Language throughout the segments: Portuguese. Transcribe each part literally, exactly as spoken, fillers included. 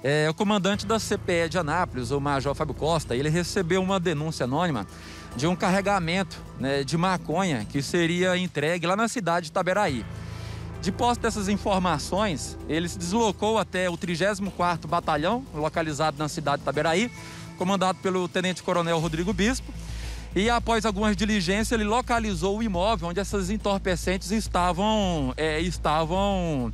É, o comandante da C P E de Anápolis, o Major Fábio Costa, ele recebeu uma denúncia anônima de um carregamento, né, de maconha que seria entregue lá na cidade de Itaberaí. De posse dessas informações, ele se deslocou até o trigésimo quarto Batalhão, localizado na cidade de Itaberaí, comandado pelo Tenente-Coronel Rodrigo Bispo. E após algumas diligências, ele localizou o imóvel onde essas entorpecentes estavam, é, estavam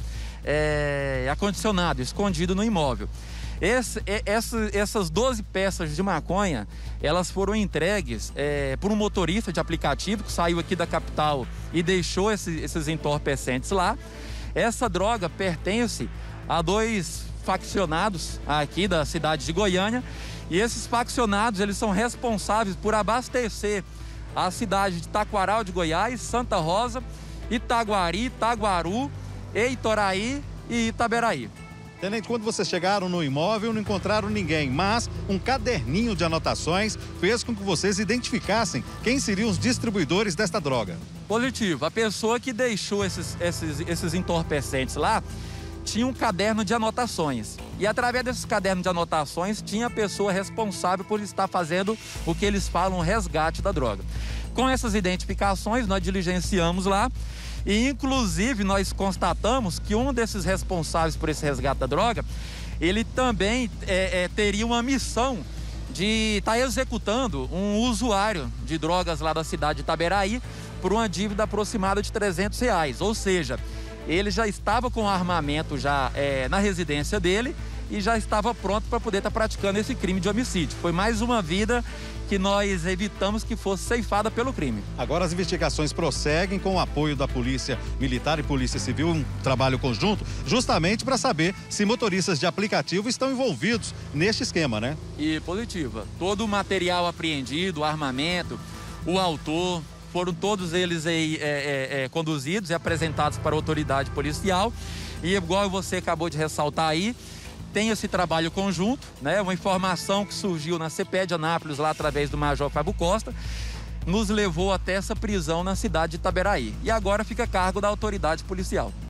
é, acondicionadas, escondidas no imóvel. Esse, essa, essas doze peças de maconha, elas foram entregues é, por um motorista de aplicativo que saiu aqui da capital e deixou esse, esses entorpecentes lá. Essa droga pertence a dois faccionados aqui da cidade de Goiânia, e esses faccionados, eles são responsáveis por abastecer a cidade de Taquaral de Goiás, Santa Rosa, Itaguari, Itaguaru, Eitoraí e Itaberaí. Tenente, quando vocês chegaram no imóvel, não encontraram ninguém, mas um caderninho de anotações fez com que vocês identificassem quem seriam os distribuidores desta droga. Positivo. A pessoa que deixou esses, esses, esses entorpecentes lá tinha um caderno de anotações. E através desses cadernos de anotações, tinha a pessoa responsável por estar fazendo o que eles falam, o resgate da droga. Com essas identificações, nós diligenciamos lá. E, inclusive, nós constatamos que um desses responsáveis por esse resgate da droga, ele também é, é, teria uma missão de estar tá executando um usuário de drogas lá da cidade de Itaberaí por uma dívida aproximada de trezentos reais. Ou seja, ele já estava com o armamento já é, na residência dele e já estava pronto para poder estar tá praticando esse crime de homicídio. Foi mais uma vida que nós evitamos que fosse ceifada pelo crime. Agora as investigações prosseguem com o apoio da Polícia Militar e Polícia Civil, um trabalho conjunto, justamente para saber se motoristas de aplicativo estão envolvidos neste esquema, né? E positiva. Todo o material apreendido, o armamento, o autor, foram todos eles aí, é, é, é, conduzidos e apresentados para a autoridade policial. E igual você acabou de ressaltar aí, tem esse trabalho conjunto, né? Uma informação que surgiu na C P E de Anápolis, lá através do Major Fábio Costa, nos levou até essa prisão na cidade de Itaberaí. E agora fica a cargo da autoridade policial.